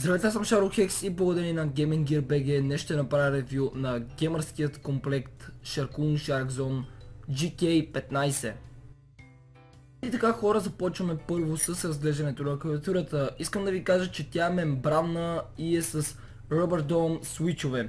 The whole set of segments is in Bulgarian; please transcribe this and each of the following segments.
Здравейте, аз съм Шарлок Хекс и благодаря на Gaming Gear BG. Днес ще направя ревю на геймърският комплект Sharkoon Shark Zone GK15. И така, хора, започваме първо с разглеждането на клавиатурата. Искам да ви кажа, че тя е мембранна и е с Rubber Dome свичове.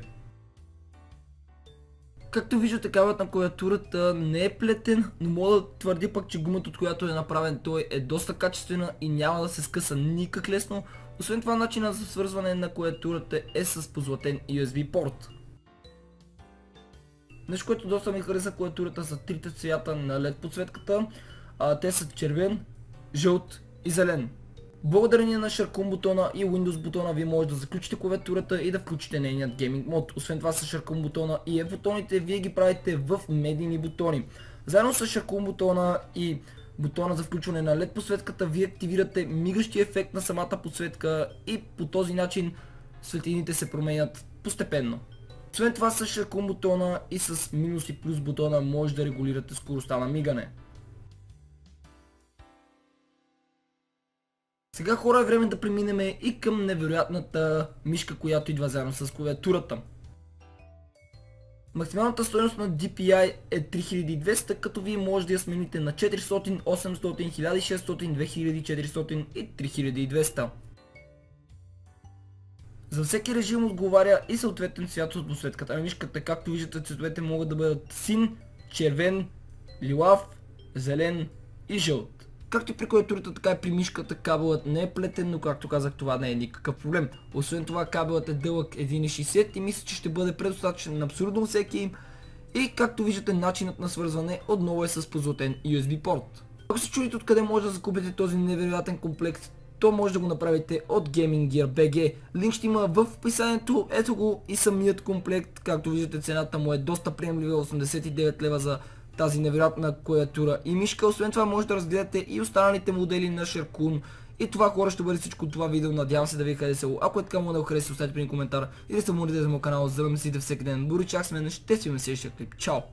Както виждате, кабелът на клавиатурата не е плетен, но мога да твърдя пък, че гумата, от която е направен той, е доста качествена и няма да се скъса никак лесно. Освен това, начинът за свързване на клавиатурата е с позлатен USB порт. Нещо, което доста ми хареса клавиатурата, са трите цвята на LED подсветката. Те са червен, жълт и зелен. Благодарение на Sharkoon бутона и Windows бутона вие може да заключите клавиатурата и да включите нейният гейминг мод. Освен това с Sharkoon бутона и бутоните вие ги правите в медийни бутони. Заедно с Sharkoon бутона и бутона за включване на LED подсветката вие активирате мигащи ефект на самата подсветка и по този начин светлините се променят постепенно. Освен това с Sharkoon бутона и с минус и плюс бутона може да регулирате скоростта на мигане. Сега, хора, е време да преминем и към невероятната мишка, която идва заедно с клавиатурата. Максималната стойност на DPI е 3200, като вие може да я смените на 400, 800, 1600, 2400 и 3200. За всеки режим отговаря и съответен цвят от подсветката на мишката. Както виждате, цветовете могат да бъдат син, червен, лилав, зелен и жълт. Както и при клавиатурата, така и при мишката кабелът не е плетен, но както казах, това не е никакъв проблем. Освен това, кабелът е дълъг 1,60 и мисля, че ще бъде предостатъчен на абсолютно всеки. И както виждате, начинът на свързване отново е с позлатен USB порт. Ако се чудите откъде може да закупите този невероятен комплект, то може да го направите от Gaming Gear BG. Линк ще има в описанието. Ето го и самият комплект. Както виждате, цената му е доста приемлива, 89 лева за тази невероятна клавиатура и мишка. Освен това може да разгледате и останалите модели на Sharkoon. И това, хора, ще бъде всичко от това видео. Надявам се да ви хареса. Ако е така, моля да го харесате, оставете при коментар и да се абонирате за моят канал, за да ме следите всеки ден. Боричак сме, ще си видим в следващия клип. Чао!